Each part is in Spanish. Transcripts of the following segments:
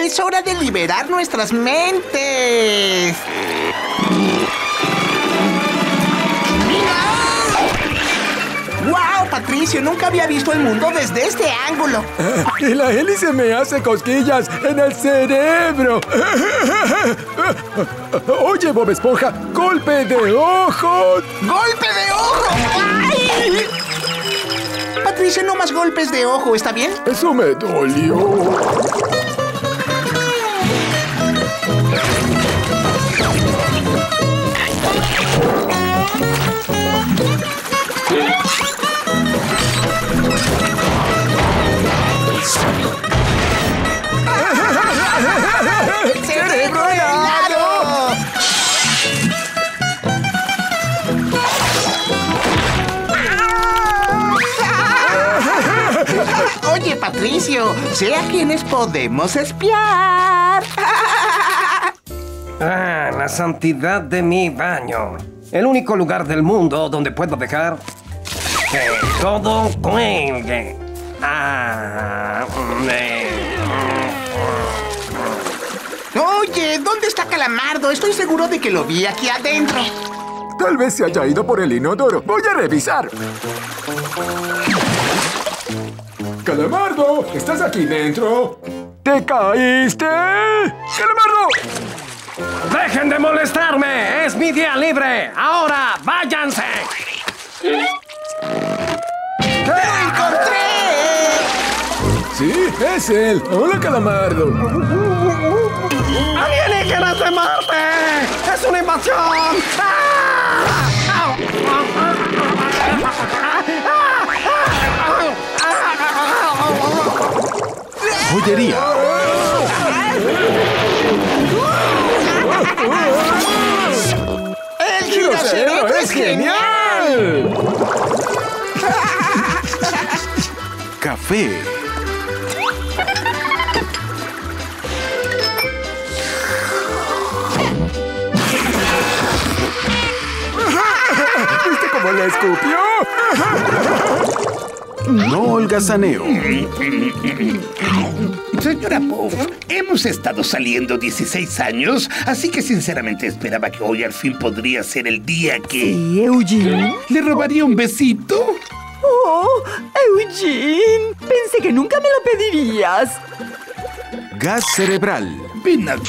Es hora de liberar nuestras mentes. ¡Wow, Patricio! Nunca había visto el mundo desde este ángulo. Y la hélice me hace cosquillas en el cerebro. Oye, Bob Esponja, ¡golpe de ojo! ¡Golpe de ojo! ¡Ay! Patricio, no más golpes de ojo, ¿está bien? Eso me dolió. ¡Cerebro helado! Oye, Patricio, sé a quienes podemos espiar. Ah, la santidad de mi baño. El único lugar del mundo donde puedo dejar que todo cuelgue. Oye, ¿dónde está Calamardo? Estoy seguro de que lo vi aquí adentro. Tal vez se haya ido por el inodoro. Voy a revisar. ¡Calamardo! ¿Estás aquí dentro? ¿Te caíste? ¡Calamardo! ¡Dejen de molestarme! ¡Es mi día libre! ¡Ahora, váyanse! ¡Lo encontré! Sí, es él. Hola, Calamardo. ¡Alienígenas de Marte! ¡Es una invasión! Joyería. ¡El giracerebro es genial! Café. ¿Viste cómo le escupió? No holgazaneo. Señora Puff, hemos estado saliendo 16 años, así que sinceramente esperaba que hoy al fin podría ser el día que... ¿Sí, Eugene? ¿Le robaría un besito? ¡Oh, Eugene! Pensé que nunca me lo pedirías. Gas cerebral. Ven acá.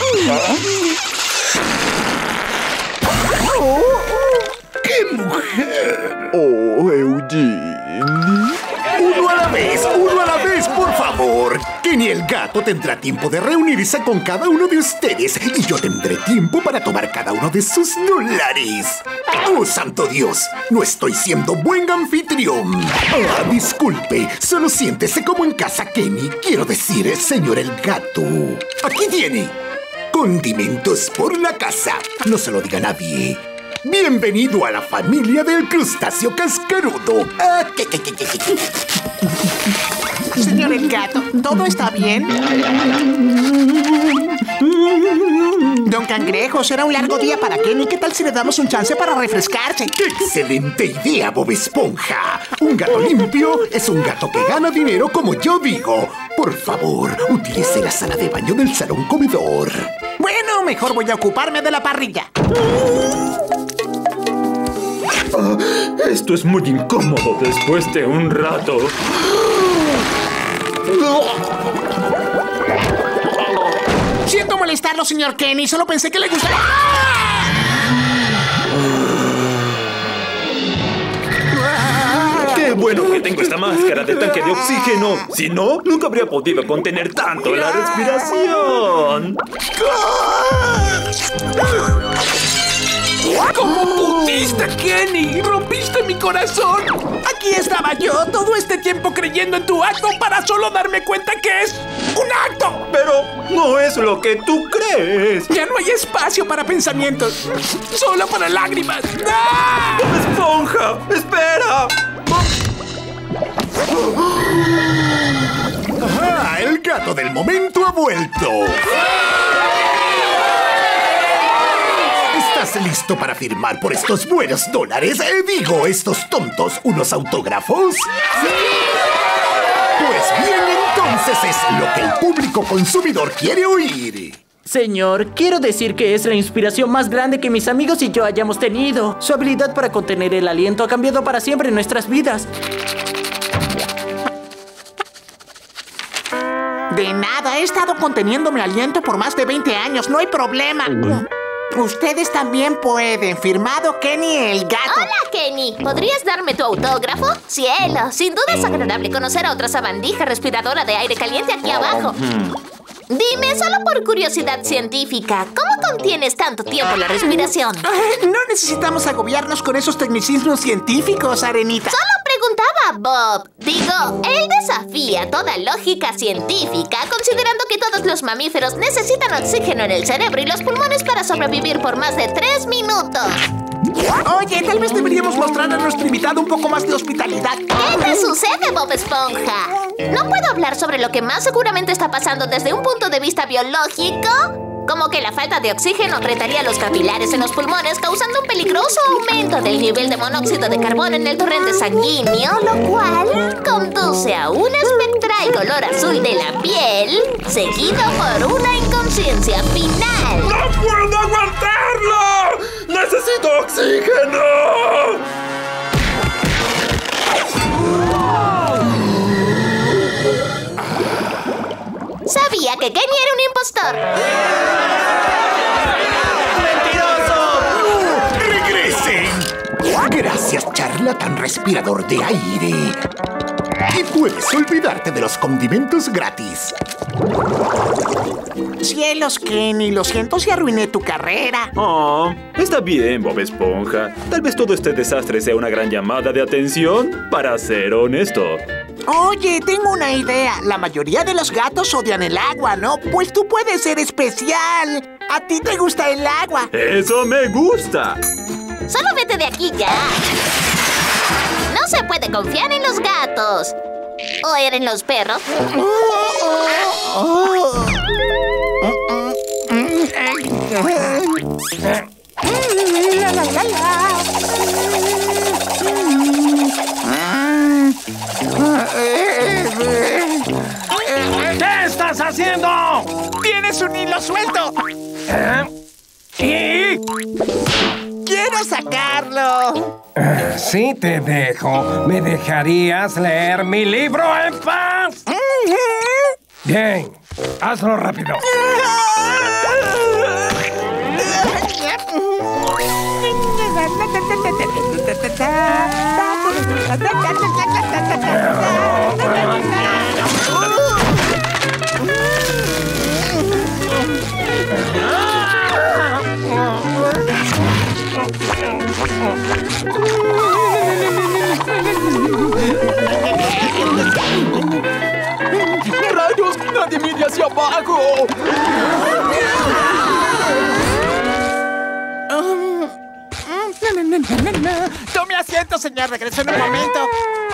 ¡Qué mujer! Oh, Eugene. Uno a la vez, por favor. Kenny el gato tendrá tiempo de reunirse con cada uno de ustedes y yo tendré tiempo para tomar cada uno de sus dólares. ¡Oh, santo Dios! No estoy siendo buen anfitrión. Ah, disculpe, solo siéntese como en casa, Kenny. Quiero decir, señor el gato. Aquí tiene. Condimentos por la casa. No se lo diga a nadie. Bienvenido a la familia del crustáceo cascarudo. Señor el gato, ¿todo está bien? Don Cangrejo, será un largo día para Kenny. ¿Qué tal si le damos un chance para refrescarse? ¡Excelente idea, Bob Esponja! Un gato limpio es un gato que gana dinero, como yo digo. Por favor, utilice la sala de baño del salón comedor. Bueno, mejor voy a ocuparme de la parrilla. Esto es muy incómodo después de un rato. Siento molestarlo, señor Kenny. Solo pensé que le gustaría... ¡Qué bueno que tengo esta máscara de tanque de oxígeno! Si no, nunca habría podido contener tanto la respiración. ¿Cómo pudiste, Kenny? ¡Rompiste mi corazón! Aquí estaba yo todo este tiempo creyendo en tu acto para solo darme cuenta que es un acto. Pero no es lo que tú crees. Ya no hay espacio para pensamientos, solo para lágrimas. ¡Ah! ¡Bob Esponja! ¡Espera! ¡Ajá! El gato del momento ha vuelto. ¿Estás listo para firmar por estos buenos dólares? Digo, estos tontos, unos autógrafos. ¡Sí! Pues bien, Entonces es lo que el público consumidor quiere oír. Señor, quiero decir que es la inspiración más grande que mis amigos y yo hayamos tenido. Su habilidad para contener el aliento ha cambiado para siempre nuestras vidas. De nada, he estado conteniendo mi aliento por más de 20 años, no hay problema. Ustedes también pueden. Firmado Kenny el gato. Hola, Kenny. ¿Podrías darme tu autógrafo? Cielo, sin duda es agradable conocer a otra sabandija respiradora de aire caliente aquí abajo. Dime, solo por curiosidad científica, ¿cómo contienes tanto tiempo la respiración? No necesitamos agobiarnos con esos tecnicismos científicos, Arenita. Solo preguntaba, Bob. Digo, él desafía toda lógica científica, considerando que todos los mamíferos necesitan oxígeno en el cerebro y los pulmones para sobrevivir por más de 3 minutos. Oye, tal vez deberíamos mostrar a nuestro invitado un poco más de hospitalidad. ¿Qué te sucede, Bob Esponja? No puedo hablar sobre lo que más seguramente está pasando desde un punto de vista biológico, como que la falta de oxígeno apretaría los capilares en los pulmones, causando un peligroso aumento del nivel de monóxido de carbono en el torrente sanguíneo, lo cual conduce a un espectral color azul de la piel, seguido por una inconsciencia final. ¡No puedo aguantarlo! ¡Necesito oxígeno! Sabía que Kenny era un impostor. ¡Regresen! Gracias, charlatán respirador de aire. Y puedes olvidarte de los condimentos gratis. Cielos, Kenny, lo siento si arruiné tu carrera. Oh, está bien, Bob Esponja. Tal vez todo este desastre sea una gran llamada de atención, para ser honesto. Oye, tengo una idea. La mayoría de los gatos odian el agua, ¿no? Pues tú puedes ser especial. ¿A ti te gusta el agua? ¡Eso me gusta! Solo vete de aquí ya. No se puede confiar en los gatos. ¿O eran los perros? ¿Qué estás haciendo? ¡Tienes un hilo suelto! ¿Y? ¡Quiero sacarlo! Sí te dejo. ¿Me dejarías leer mi libro en paz? Bien, hazlo rápido. ¡Rayos! ¡Nadie mire hacia abajo! Tome asiento, señor. Regreso en un momento.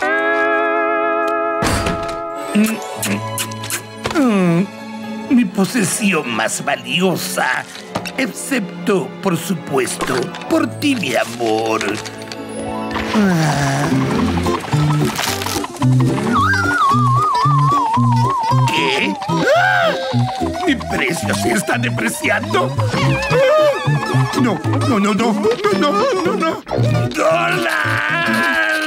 Mi posesión más valiosa. Excepto, por supuesto, por ti, mi amor. ¿Qué? ¿Mi precio se está depreciando? No, no, no, no, no, no, no, no. ¡Dólar!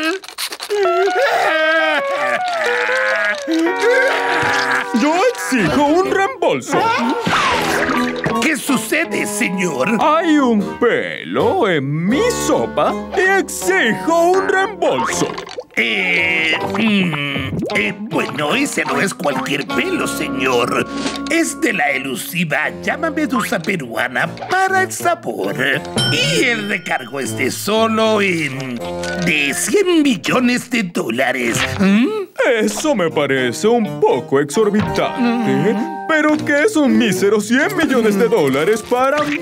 Yo exijo un reembolso. ¿Qué sucede, señor? Hay un pelo en mi sopa y exijo un reembolso. Bueno, ese no es cualquier pelo, señor. Es de la elusiva llama medusa peruana para el sabor. Y el recargo es de solo de 100 millones de dólares. Eso me parece un poco exorbitante. Pero que es un mísero 100 millones de dólares para mí.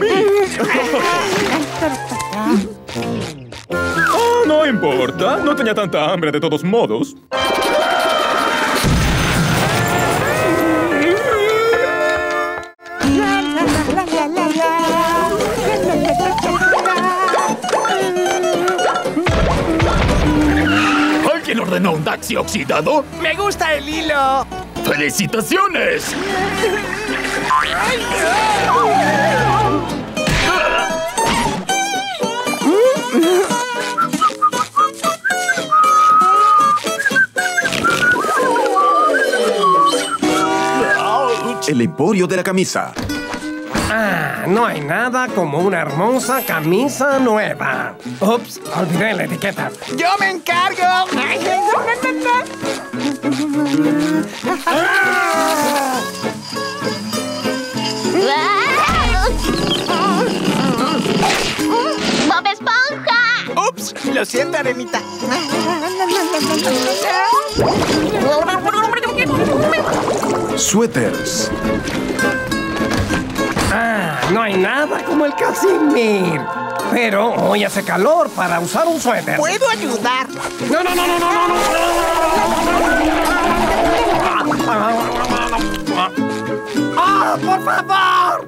Oh, no importa. No tenía tanta hambre de todos modos. ¿Alguien ordenó un taxi oxidado? ¡Me gusta el hilo! ¡Felicitaciones! El emporio de la camisa. Ah, no hay nada como una hermosa camisa nueva. Ups, olvidé la etiqueta. ¡Yo me encargo! ¡Bob Esponja! ¡Ups! Lo siento, Arenita. Suéteres. Ah, no hay nada como el Casimir. Pero hoy hace calor para usar un suéter. ¿Puedo ayudar? No, no, no, no, no, no, no. ¡Ah, por favor!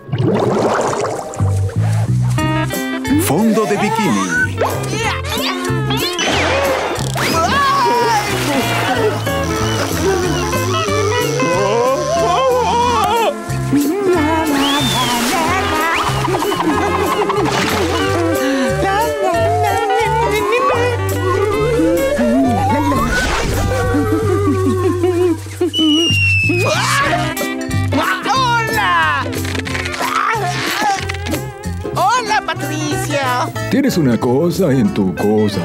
Fondo de bikini. ¡Hola! ¡Hola, Patricia! Tienes una cosa en tu cosa.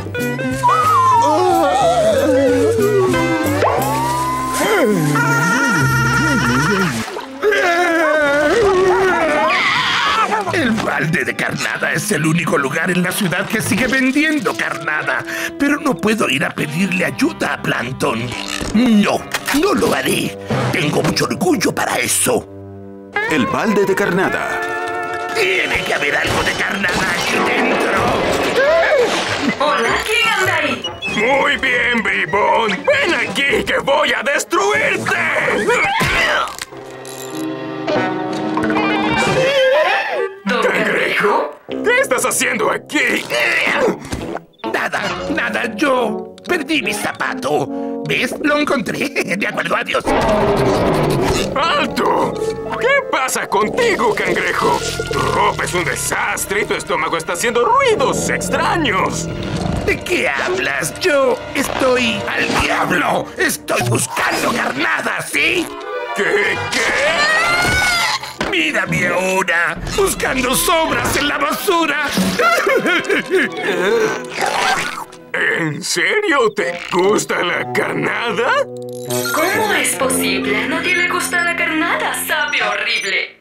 El balde de carnada es el único lugar en la ciudad que sigue vendiendo carnada. Pero no puedo ir a pedirle ayuda a Plankton. No, no lo haré. Tengo mucho orgullo para eso. El balde de carnada. Tiene que haber algo de carnada aquí dentro. Hola, ¿quién anda ahí? Muy bien, bribón. Ven aquí que voy a destruirte. ¿Cangrejo? ¿Qué estás haciendo aquí? Nada, yo perdí mi zapato. ¿Ves? Lo encontré. De acuerdo, adiós. ¡Alto! ¿Qué pasa contigo, cangrejo? Tu ropa es un desastre y tu estómago está haciendo ruidos extraños. ¿De qué hablas? Yo estoy al diablo. Estoy buscando carnada, ¿sí? ¿Qué? Mírame ahora, buscando sobras en la basura. ¿En serio te gusta la carnada? ¿Cómo es posible? A nadie le gusta la carnada. Sabe horrible.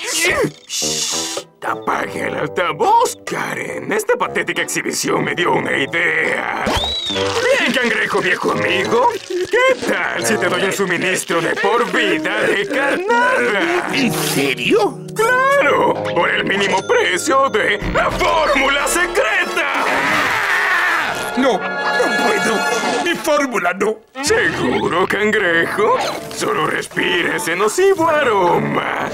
Apague el altavoz, Karen. Esta patética exhibición me dio una idea. Bien, cangrejo viejo amigo. ¿Qué tal si te doy un suministro de por vida de carnada? ¿En serio? ¡Claro! Por el mínimo precio de la fórmula secreta. No puedo. Mi fórmula no. ¿Seguro, cangrejo? Solo respira ese nocivo aroma.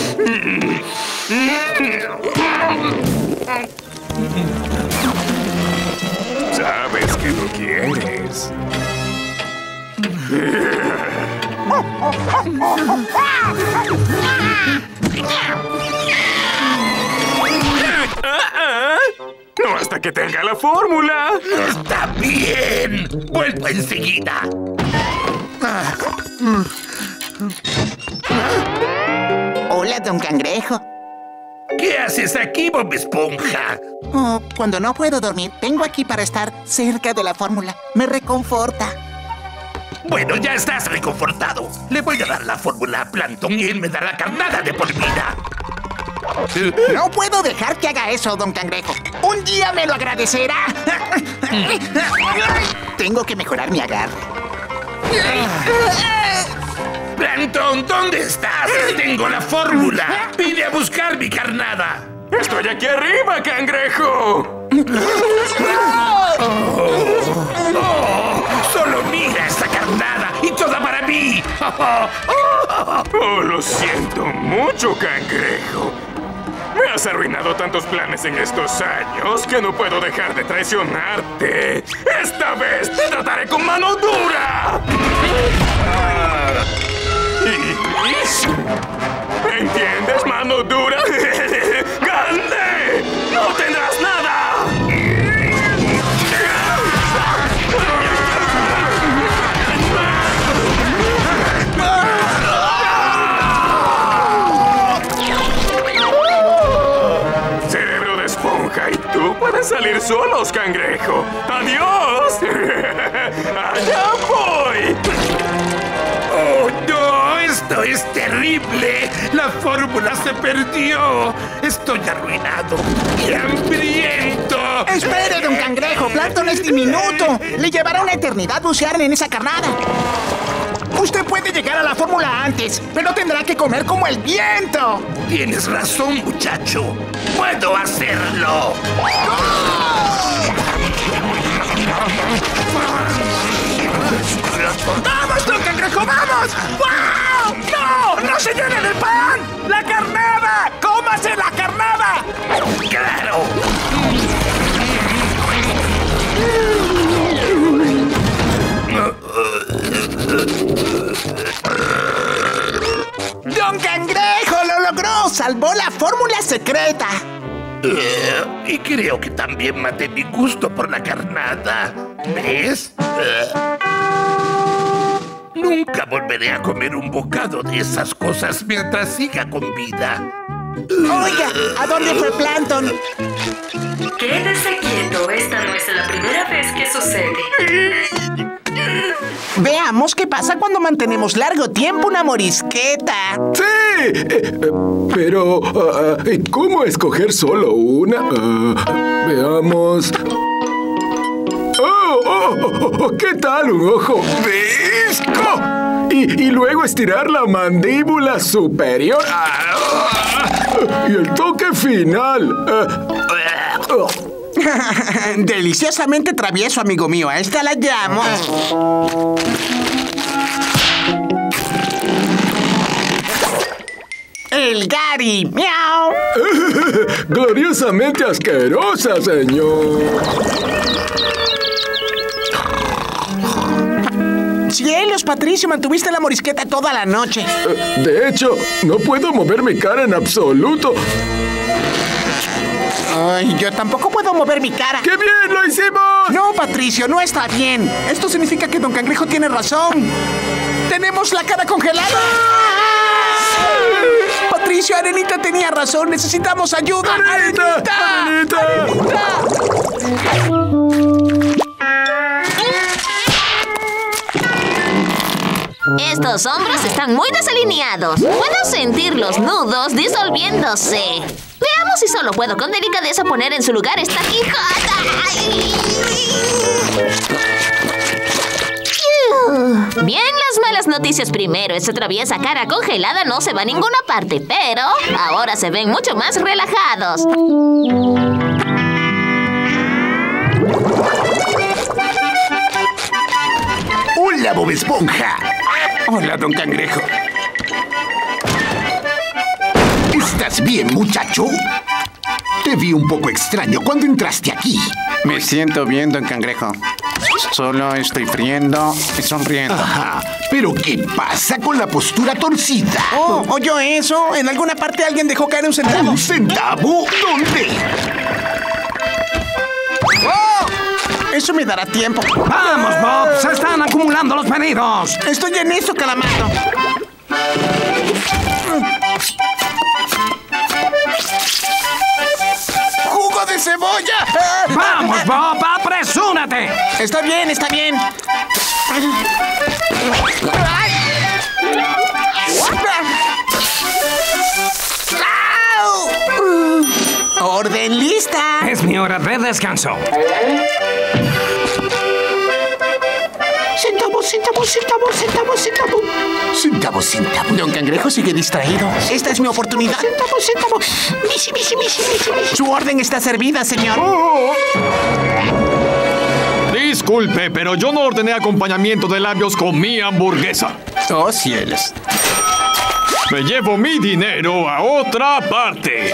Sabes que lo quieres. No hasta que tenga la fórmula. Está bien. Vuelvo enseguida. Hola, don Cangrejo. ¿Qué haces aquí, Bob Esponja? Oh, cuando no puedo dormir, vengo aquí para estar cerca de la fórmula. Me reconforta. Bueno, ya estás reconfortado. Le voy a dar la fórmula a Plankton y él me dará carnada de por vida. No puedo dejar que haga eso, don Cangrejo. Un día me lo agradecerá. Tengo que mejorar mi agarre. Plankton, ¿dónde estás? Tengo la fórmula. Vine a buscar mi carnada. ¡Estoy aquí arriba, cangrejo! Solo mira esa carnada y toda para mí. Oh, lo siento mucho, cangrejo. Me has arruinado tantos planes en estos años que no puedo dejar de traicionarte. Esta vez te trataré con mano dura. ¿Entiendes, mano dura? ¡Gané! ¡No tendrás nada! Cerebro de esponja y tú pueden salir solos, cangrejo. ¡Adiós! ¡Allá voy! ¡Oh, no! ¡Esto es terrible! ¡La fórmula se perdió! ¡Estoy arruinado y hambriento! ¡Espere, don Cangrejo! ¡Plankton es diminuto! Le llevará una eternidad bucear en esa carnada. Usted puede llegar a la fórmula antes, pero tendrá que comer como el viento. Tienes razón, muchacho. ¡Puedo hacerlo! ¡Vamos, don Cangrejo, vamos! ¡Wow! ¡No! ¡No se llene de pan! ¡La carnada! ¡Cómase la carnada! ¡Claro! ¡Don Cangrejo lo logró! ¡Salvó la fórmula secreta! Y creo que también maté mi gusto por la carnada. ¿Ves? Nunca volveré a comer un bocado de esas cosas mientras siga con vida. Oiga, ¿a dónde fue Plankton? Quédese quieto, esta no es la primera vez que sucede. Veamos qué pasa cuando mantenemos largo tiempo una morisqueta. ¡Sí! Pero, ¿cómo escoger solo una? Veamos. ¿Qué tal un ojo visco? Y luego estirar la mandíbula superior. Y el toque final. Deliciosamente travieso, amigo mío. A esta la llamo. El Gary. ¡Miau! Gloriosamente asquerosa, señor. ¡Cielos, Patricio! Mantuviste la morisqueta toda la noche. De hecho, no puedo mover mi cara en absoluto. Ay, yo tampoco puedo mover mi cara. ¡Qué bien, lo hicimos! No, Patricio, no está bien. Esto significa que don Cangrejo tiene razón. ¡Tenemos la cara congelada! Patricio, Arenita tenía razón. Necesitamos ayuda. ¡Arenita! ¡Arenita! Estos hombros están muy desalineados. Puedo sentir los nudos disolviéndose. Veamos si solo puedo con delicadeza poner en su lugar esta quijada. Bien, las malas noticias primero. Esa traviesa cara congelada no se va a ninguna parte, pero ahora se ven mucho más relajados. ¡Hola, Bob Esponja! Hola, don Cangrejo. ¿Estás bien, muchacho? Te vi un poco extraño cuando entraste aquí. Me siento bien, don Cangrejo. Solo estoy friendo y sonriendo. Ajá, pero ¿qué pasa con la postura torcida? Oh, ¿oyó eso? En alguna parte alguien dejó caer un centavo. ¿Un centavo? ¿Dónde? ¡Oh! Eso me dará tiempo. ¡Vamos, Bob! ¡Se están acumulando los pedidos! Estoy en eso, Calamardo. ¡Jugo de cebolla! ¡Vamos, Bob! ¡Apresúrate! Está bien, está bien. ¡Orden lista! Es mi hora de descanso. Centavo. Don Cangrejo sigue distraído. Esta es mi oportunidad. Centavo. Su orden está servida, señor. Disculpe, pero yo no ordené acompañamiento de labios con mi hamburguesa. Oh, cielos. Me llevo mi dinero a otra parte.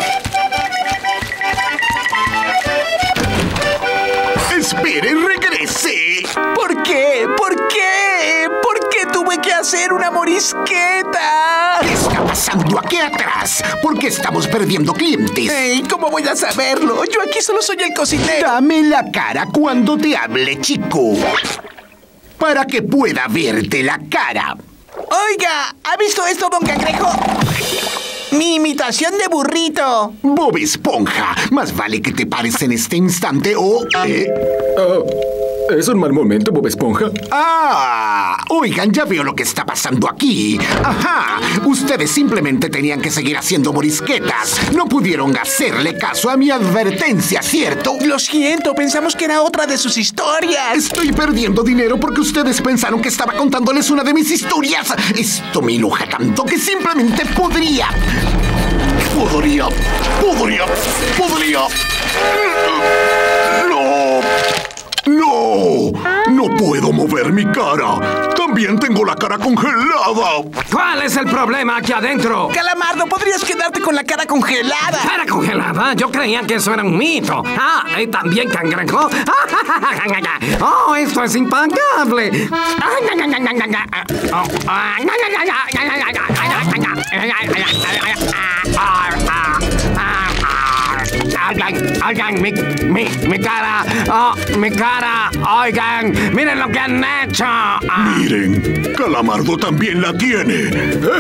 ¡Espere, regrese! ¿Por qué? ¿Por qué? ¿Por qué tuve que hacer hacer una morisqueta. ¿Qué está pasando aquí atrás? ¿Por qué estamos perdiendo clientes? Ey, ¿cómo voy a saberlo? Yo aquí solo soy el cocinero. Dame la cara cuando te hable, chico. Para que pueda verte la cara. Oiga, ¿ha visto esto, don Cangrejo? Mi imitación de burrito. Bob Esponja, más vale que te pares en este instante o... ¿Es un mal momento, Bob Esponja? Oigan, ya veo lo que está pasando aquí. Ajá, ustedes simplemente tenían que seguir haciendo morisquetas. No pudieron hacerle caso a mi advertencia, ¿cierto? Lo siento, pensamos que era otra de sus historias. Estoy perdiendo dinero porque ustedes pensaron que estaba contándoles una de mis historias. Esto me enoja tanto que simplemente podría... No puedo mover mi cara. También tengo la cara congelada. ¿Cuál es el problema aquí adentro? Calamardo, podrías quedarte con la cara congelada. ¿Cara congelada? Yo creía que eso era un mito. ¿Y también Cangrejo? ¡Oh, esto es impagable! Oigan, mi cara, mi cara, oigan, miren lo que han hecho. Miren, Calamardo también la tiene.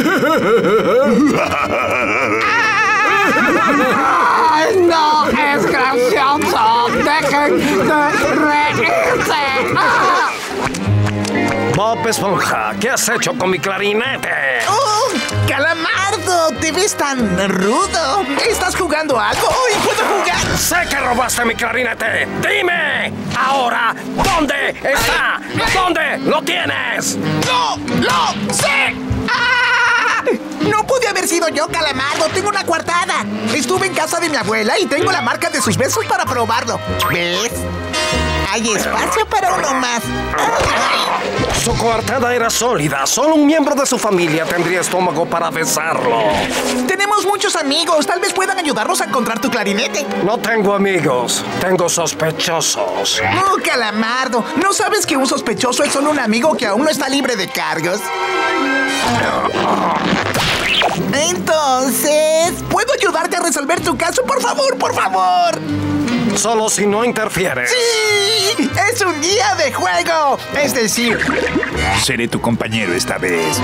¡Ay, no! ¡Es gracioso! ¡Dejen de reírse! Bob Esponja, ¿qué has hecho con mi clarinete? ¡Oh! ¡Calamardo! ¡Te ves tan rudo! ¿Estás jugando algo? ¡Hoy puedo jugar! ¡Sé que robaste mi clarinete! ¡Dime! ¡Ahora! ¿Dónde está? ¿Dónde lo tienes? ¡No lo sé! ¡Ah! No pude haber sido yo, Calamardo. Tengo una coartada. Estuve en casa de mi abuela y tengo la marca de sus besos para probarlo. ¿Ves? Hay espacio para uno más. Su coartada era sólida. Solo un miembro de su familia tendría estómago para besarlo. Tenemos muchos amigos. Tal vez puedan ayudarnos a encontrar tu clarinete. No tengo amigos. Tengo sospechosos. Oh, Calamardo. ¿No sabes que un sospechoso es solo un amigo que aún no está libre de cargos? Entonces, ¿puedo ayudarte a resolver tu caso? Por favor, por favor. Solo si no interfieres. ¡Sí! ¡Es un día de juego! Es decir... Seré tu compañero esta vez.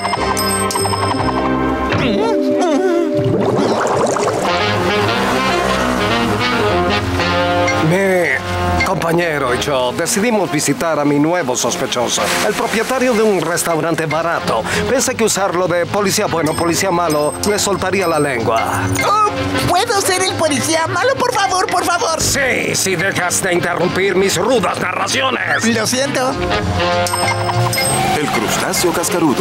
Mi compañero y yo decidimos visitar a mi nuevo sospechoso, el propietario de un restaurante barato. Pensé que usarlo de policía bueno, policía malo, le soltaría la lengua. Oh, ¿puedo ser el policía malo? Por favor, por favor. Sí, si dejas de interrumpir mis rudas narraciones. Lo siento. El crustáceo cascarudo.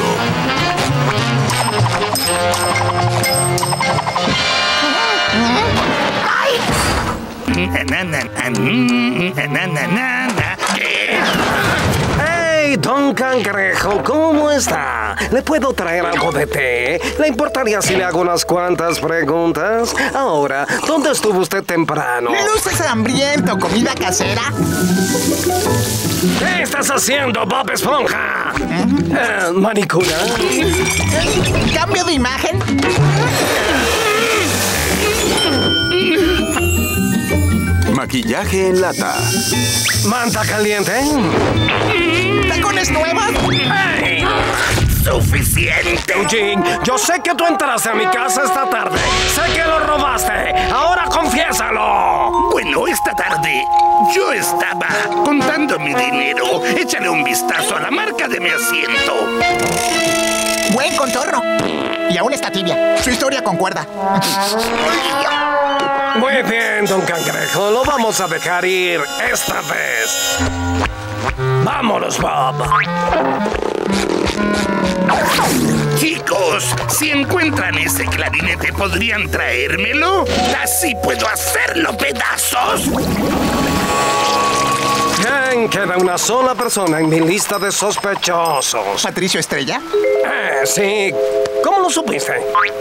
¡Hey, don Cangrejo! ¿Cómo está? ¿Le puedo traer algo de té? ¿Le importaría si le hago unas cuantas preguntas? Ahora, ¿dónde estuvo usted temprano? ¿Luces hambriento? ¿Comida casera? ¿Qué estás haciendo, Bob Esponja? ¿Manicura? ¿Cambio de imagen? Maquillaje en lata. ¿Manta caliente? ¿Tacones nuevos? ¡Hey! ¡Suficiente! Eugene, yo sé que tú entraste a mi casa esta tarde. Sé que lo robaste. Ahora confiésalo. Bueno, esta tarde yo estaba contando mi dinero. Échale un vistazo a la marca de mi asiento. Buen contorno. Y aún está tibia. Su historia concuerda. Muy bien, don Cangrejo. Lo vamos a dejar ir esta vez. Vámonos, Bob. Chicos, si encuentran ese clarinete, ¿podrían traérmelo? Así puedo hacerlo pedazos. Bien, queda una sola persona en mi lista de sospechosos. ¿Patricio Estrella? Sí. ¿Cómo lo supiste?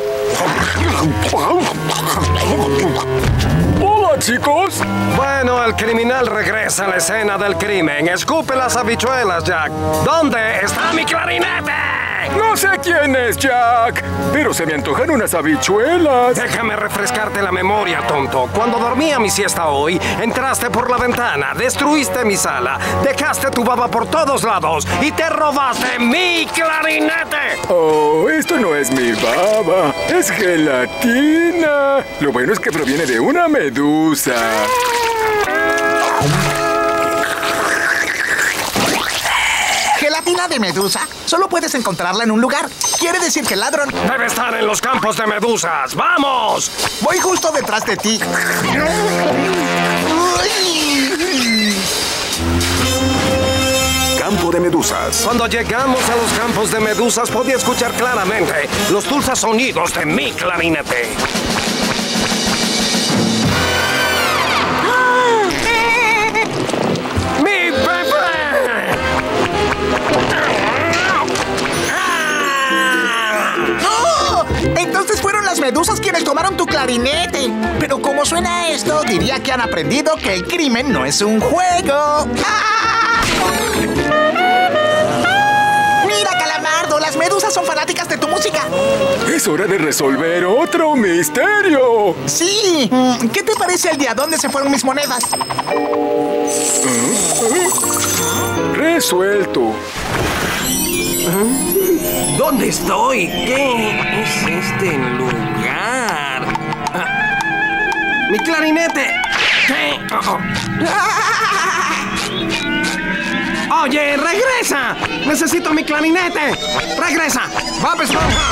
Hola, chicos. Bueno, el criminal regresa a la escena del crimen. Escupe las habichuelas, Jack. ¿Dónde está mi clarinete? No sé quién es Jack, pero se me antojan unas habichuelas. Déjame refrescarte la memoria, tonto. Cuando dormía mi siesta hoy, entraste por la ventana, destruiste mi sala, dejaste tu baba por todos lados y te robaste mi clarinete. Oh, esto no es mi baba, es gelatina. Lo bueno es que proviene de una medusa. ¿Gelatina de medusa? Solo puedes encontrarla en un lugar. Quiere decir que el ladrón debe estar en los campos de medusas. ¡Vamos! Voy justo detrás de ti. Campo de medusas. Cuando llegamos a los campos de medusas podía escuchar claramente los dulces sonidos de mi clarinete. ¡Mi bebé! ¡Oh! Entonces fueron las medusas quienes tomaron tu clarinete. Pero como suena esto, diría que han aprendido que el crimen no es un juego. Mira, Calamardo, las medusas son fanáticas de tu música. Es hora de resolver otro misterio. Sí. ¿Qué te parece el día dónde se fueron mis monedas? Resuelto. ¿Dónde estoy? ¿Qué es este lugar? ¡Mi clarinete! ¿Qué? ¡Oye, regresa! ¡Necesito mi clarinete! ¡Regresa! ¡Bob Esponja!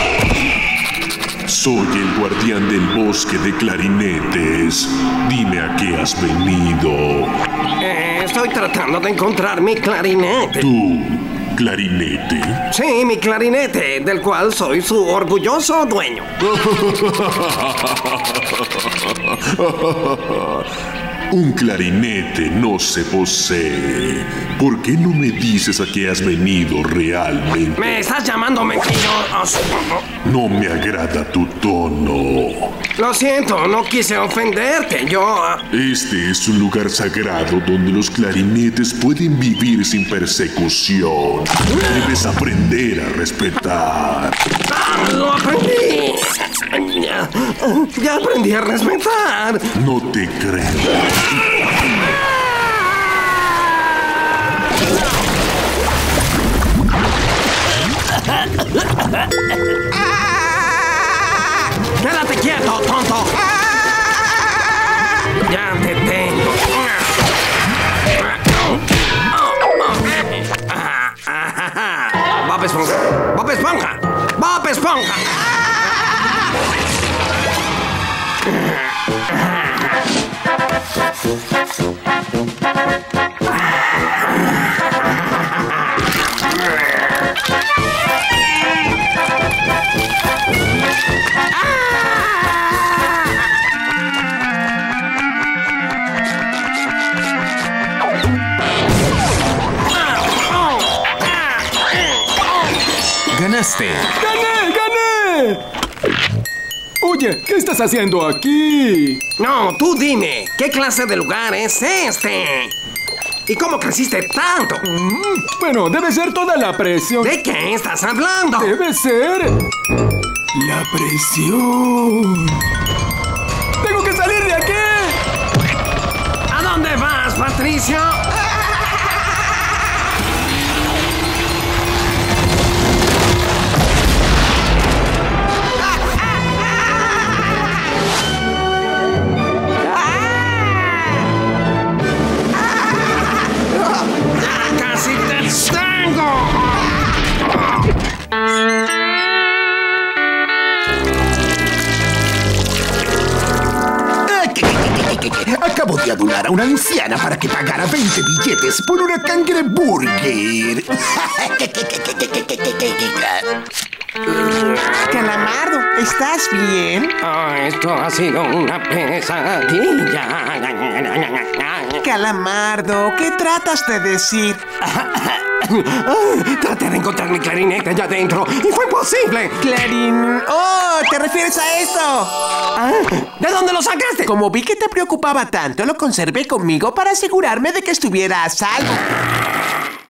Soy el guardián del bosque de clarinetes. Dime a qué has venido. Estoy tratando de encontrar mi clarinete. ¿Tú? ¿Clarinete? Sí, mi clarinete, del cual soy su orgulloso dueño. Un clarinete no se posee. ¿Por qué no me dices a qué has venido realmente? ¿Me estás llamando mentiroso? No me agrada tu tono. Lo siento, no quise ofenderte. Este es un lugar sagrado donde los clarinetes pueden vivir sin persecución. Debes aprender a respetar. ¡Lo aprendí! Ya aprendí a respetar. No te creo. ¡Quédate quieto, tonto! ¡Ya te tengo! ¡Bob Esponja! ¡Bob Esponja! ¡Bob Esponja! Ganaste. ¡Gané! ¡Gané! Oye, ¿qué estás haciendo aquí? No, tú dime, ¿qué clase de lugar es este? ¿Y cómo creciste tanto? Bueno, debe ser toda la presión. ¿De qué estás hablando? Debe ser la presión. ¡Tengo que salir de aquí! ¿A dónde vas, Patricio? Acabo de adular a una anciana para que pagara 20 billetes por una cangreburger. Calamardo, ¿estás bien? Esto ha sido una pesadilla. Calamardo, ¿qué tratas de decir? Traté de encontrar mi clarinete allá adentro y fue imposible. ¡Oh! ¿Te refieres a esto? ¿De dónde lo sacaste? Como vi que te preocupaba tanto, lo conservé conmigo para asegurarme de que estuviera a salvo.